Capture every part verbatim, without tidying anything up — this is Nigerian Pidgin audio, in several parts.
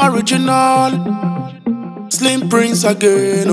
Original Slim Prince again.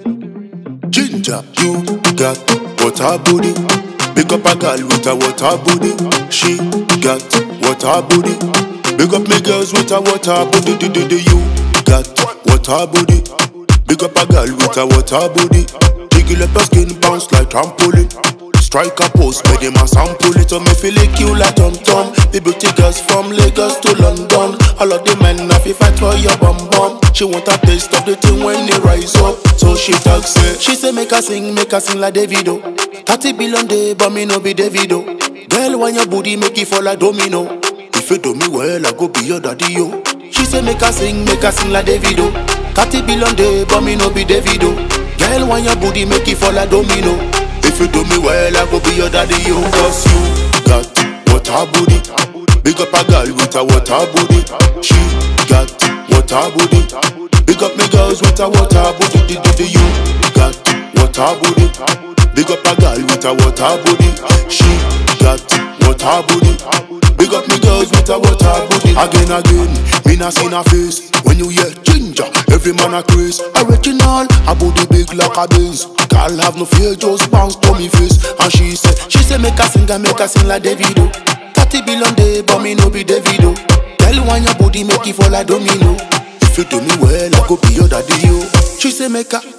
Ginger, you got water booty. Pick up a girl with a water booty. She got water booty. Big up me girls with a water booty. Do, do, do, you got water booty. Big up a girl with a water booty. Jiggle up her skin, bounce like trampoline. Strike a pose, make them a sample it. So me feel like you like Tom Tom. The beauty girls from Lagos to London. All of the men have to fight for your bum bum. She want a taste of the thing when they rise up. So she talks say, she say make her sing, make her sing like Davido. thirty billion day, but me no be Davido. Girl, when your booty make it fall like domino. If you do me well, I go be your daddy yo. She say make her sing, make her sing like Davido. thirty billion day, but me no be Davido. Girl, when your booty make it fall like domino. If you do me well, I go be your daddy yo. Cause you got water booty. Big up a girl with a water booty. She got water booty. Big up me girls with a water booty. Did do you got water booty? Big up a girl with a water booty. She got water booty. Big up me girls with a water booty. Again, again, me not see no face. When you hear ginger, every man a craze. Original, a booty big like a Benz. Girl have no fear, just bounce to me face. And she said, she said make her sing and make her sing like Davido. thirty billion day, but me no be Davido. Girl, when your booty make it fall like domino. If you do me well, I go be your daddy yo. She say make her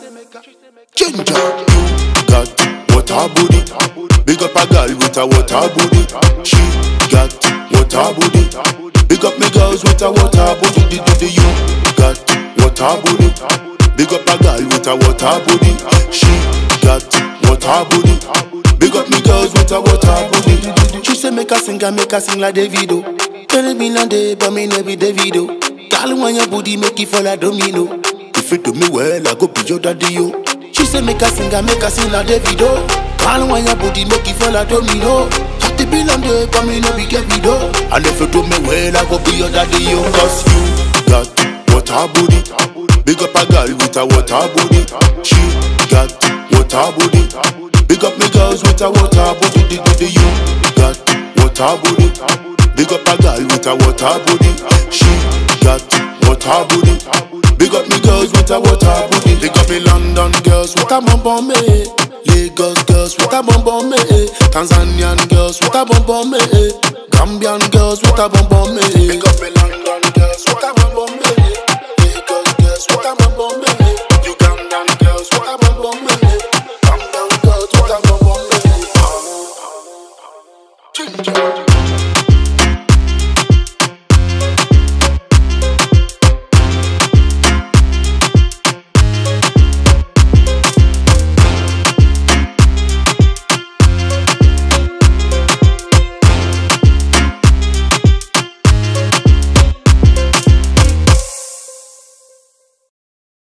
ginger, you got water booty. Big up a girl with a water booty. She got water booty. Big up me girls with a water booty. Did do you got water booty? Big up a girl with a water booty. She got water booty. Big up me girls with a water booty. She say make her sing and make her sing like Davido. Tell me no day, but me no be Davido. Girl, when your booty make it fall like domino. If you do me well, I go be your daddy yo. She say make her sing and make her sing like Davido. Girl, when your booty make it fall like domino. thirty billion day, but me no be Davido. And if you do me well, I go be your daddy yo. Cause you got water booty. Big up a girl with a water booty. She got water booty. Big up me girls with a water booty. Did do you got water booty? Big up a girl with a water booty. She got water booty. Big up me girls with a water booty. Big up me London girls with a bum bum me. Lagos girls with a bum bum me. Tanzanian girls with a bum bum me. Gambian girls with a bum bum me. Big up me London